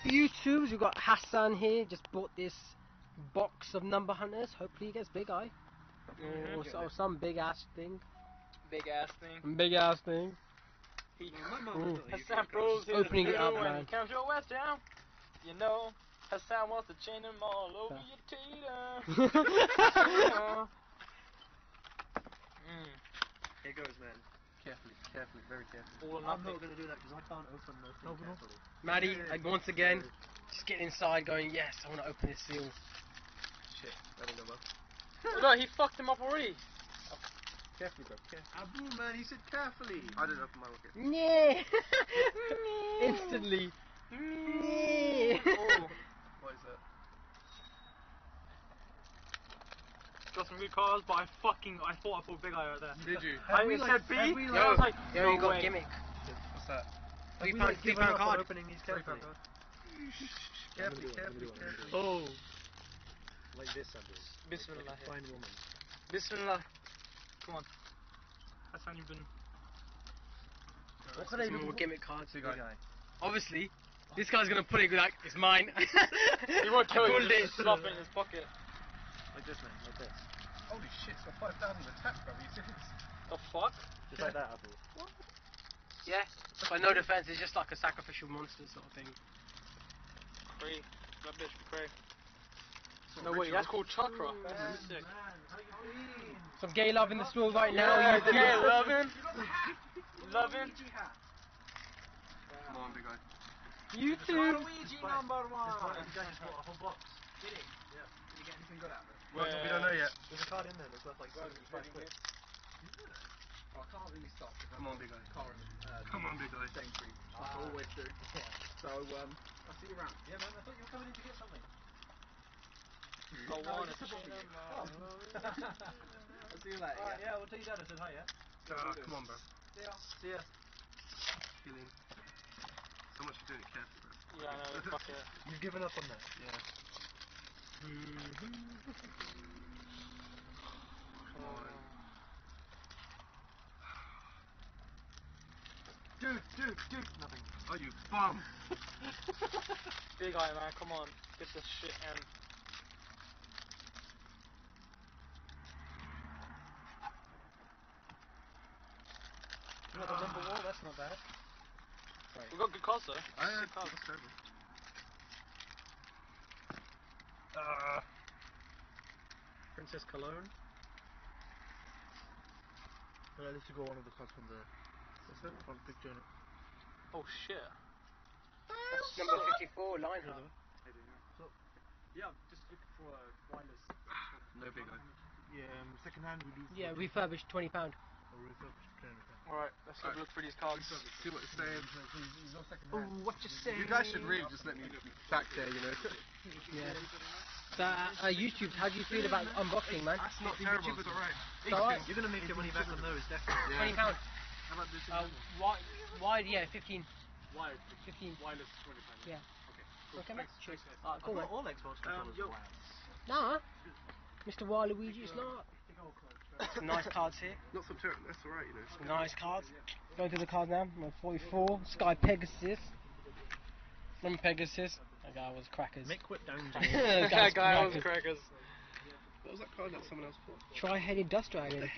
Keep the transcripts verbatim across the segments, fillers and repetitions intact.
for YouTubes, we've got Hassan here. Just bought this box of number hunters. Hopefully he gets big eye. Or, or, or some big ass thing. Big ass thing. Big ass thing. He, Hassan proves his opening it up, when man. he comes your west down. You know, Hassan wants to chain them all over Yeah. your tater. mm. Here goes, man. Carefully, carefully, very carefully. All or I'm nothing. not going to do that because I can't open those things carefully. Maddie, like, once again, just getting inside going, yes, I want to open this seal. Shit, I don't know, man. Look, he fucked him up already. Carefully, bro, carefully. Abu, man, he said carefully. I didn't open my pocket. Yeah. Instantly. Yeah. Oh. What is that? Got some good cards, but I fucking, I thought I put Big Eye right there. Did you? I we, said like, B, have we, and like, I was like, Yo, no you got way. gimmick. What's that? Three Have we, pound, like, three given pound up on card. opening these carefully? Carefully, carefully, carefully. Oh. Like this, I do. Bismillah. Like a fine woman. Bismillah. Come on. Hassan, you've been... What can I do? More gimmick cards. Big guy. Obviously, this guy's gonna put it like it's mine. He won't tell you, Pulled just it. stuff it in his pocket. Like this, man, like this. Holy shit, it's got five thousand attack, bro. Are you serious? The fuck? Just like that, Abu. Yeah. But no defense, it's just like a sacrificial monster sort of thing. Cray. That bitch cray. No way, that's called chakra. That's sick. Man, how you doing? Some gay love in the store right now. Yeah, YouTube. yeah, loving. Loving. Come on, big guy. YouTube. Luigi number one. You guys just bought a whole box. Did he? Yeah. Did he get anything good out of it? Well, we don't know yet. There's a card in there that's worth like seventy-five quid. Oh, I can't really stop. Come on, big guy. Car and, uh, Come on, big guy. Sainsbury's. That's Ah. always true. Yeah. So, um, I'll see you around. Yeah, man. I thought you were coming in to get something. I want to chain them all. I'll see you later. Alright, yeah, we'll tell you dad I said hi, yeah? Oh, come on, bro. See ya. See ya. Feeling. So much for doing it carefully, bro. Yeah, I know, fuck it. You've given up on that? Yeah. Come on. Dude, dude, dude, nothing. Oh, you bum! Big Eye, man, come on. Get this shit in. You got the number wall? That's not bad. Sorry. We got good cards though. I have cards. That's terrible. Uh, Princess Cologne. Well, at least you got one of the cards from the. What's that? From Big Journey. Oh shit. That's number fifty-four, line hunter. So, yeah, just looking for a wireless. No big eye. Yeah, um, second hand we do. Yeah, refurbished, twenty pound. Or refurbished. Alright, let's have a look through these cards. See what it's saying. He's on second hand. Oh, what you saying? You guys should really just let me back there, you know. Yeah. So, uh, uh, YouTube, how do you feel about unboxing, man? That's not terrible. YouTube's alright. It's alright. You're gonna make your money back on those, definitely. Twenty pound. How about this? Uh, wide, wide, yeah, fifteen. Wired. Fifteen. Wireless twenty pounds. Yeah. Okay. Cool. Okay, man. Thanks. Alright, cool, man. All Xbox controllers yo. are wired. Nah, Mister Waluigi, it's not. Some nice cards here. Not subterranean. That's alright, you know. Some nice cards. Going through the cards now. Number forty-four, Sky Pegasus. Number Pegasus. That guy was crackers. Make quit down. That That guy was was crackers. What was that card that someone else bought? Tri-headed Dust Dragon.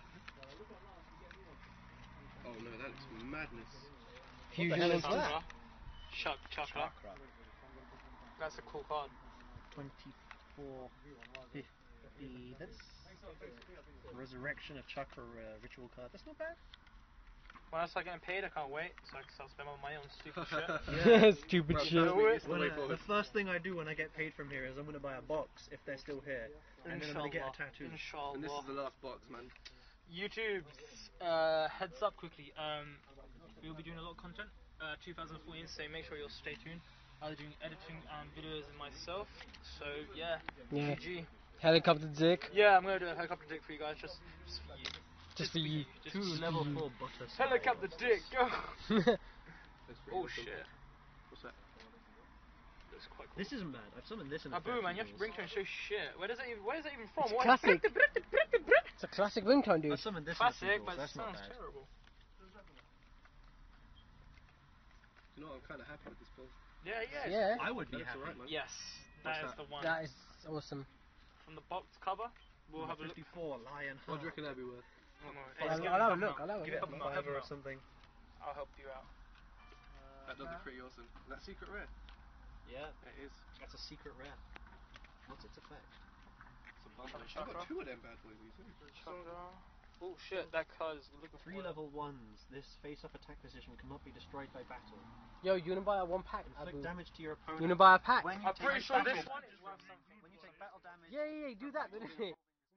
Oh no, that looks madness. Fusion hell is Monster. that? Chuck, chakra. That's a cool card. twenty-four fifty. That's Resurrection of Chakra uh, ritual card. That's not bad. When I start getting paid, I can't wait, so I can start spending on my own stupid shit. Yeah, stupid Bro, shit. Do it. When I, the first thing I do when I get paid from here is I'm going to buy a box if they're still here, and then I'm going to get a tattoo. Inshallah. And this is the last box, man. YouTube, uh, heads up quickly. Um, we'll be doing a lot of content. Uh, two thousand fourteen, so make sure you'll stay tuned. I'll be doing editing and videos myself. So yeah, Yeah. G G. Helicopter Dick. Yeah, I'm gonna do a helicopter dick for you guys, just, just for you. Just for you. Just Two for you. level four butter. Helicopter dick, go! Oh shit, What's that? that's quite cool. This isn't bad. I've summoned this in the Abu, man, you have to bring to and show shit. Where does that even? Where is that even from? It's What? classic. It's a classic ringtone, dude. I summoned this Classic, in the but it That's not sounds bad. terrible. You know, I'm kind of happy with this build. Yeah, yeah. Yeah. I would be That's happy. alright, man. Yes, that What's is that? the one. That is awesome. From the box cover, we'll have a look. fifty-four Lion What do you Heart. reckon that'd be worth? Oh, no, I'll, just give I'll him have a help look. him I'll out. have a Give look. it help him out, help Fiver him or out. something. I'll help you out. That does be pretty awesome. Is that secret rare? Yeah, It is. that's a secret rare. What's its effect? It's a bundle. Chakra. I've got two of them bad boys. You see? Oh shit, that card's looking for Three level ones. This face-up attack position cannot be destroyed by battle. Yo, you wanna buy a one pack? Inflict Abu? damage to your You opponent. wanna buy a pack? When you I'm take pretty sure battle this one damage- is worth something. When you take battle damage. Yeah, yeah, yeah, do that. Do that.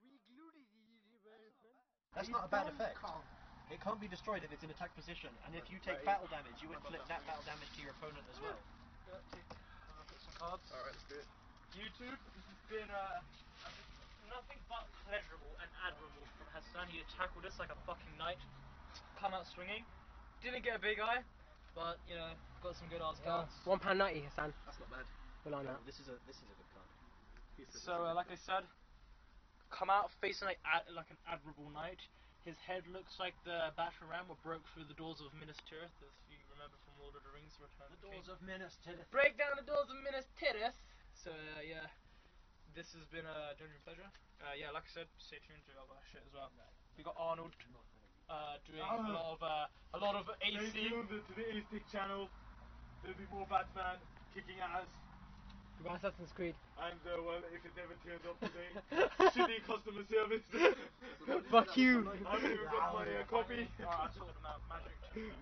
That's not a bad effect. It can't be destroyed if it's in attack position, and if you take battle damage, you inflict that battle damage to your opponent as well. Yeah, take, uh, put some cards. Alright, let's do it. YouTube, this has been uh, nothing but pleasurable and admirable from Hassan. He tackled us like a fucking knight. Come out swinging. Didn't get a big eye, but you know, got some good ass Yeah, cards. one pound ninety, Hassan. That's not bad. Well on No, that. this is a this is a good card. He said So, uh, like I said, come out facing like ad- like an admirable knight. His head looks like the battle ram what broke through the doors of Minas Tirith, if you remember from Lord of the Rings: Return of the King. of Minas Tirith. Break down the doors of Minas Tirith. So uh, yeah, this has been a genuine pleasure. Uh, yeah, like I said, stay tuned to other shit as well. We got Arnold uh, doing a lot of uh, a lot of A C. to the A-Stick channel. There'll be more Batman kicking ass. You got Assassin's Creed. And uh, well, if it never turns up today, shitty customer service. Fuck you. I haven't even got my uh, copy. Alright, I sorted them out. Magic.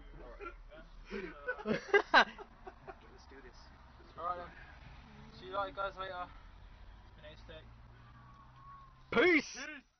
Let's do this. Alright then. See you guys later. It's been A-Stick. Peace. Peace.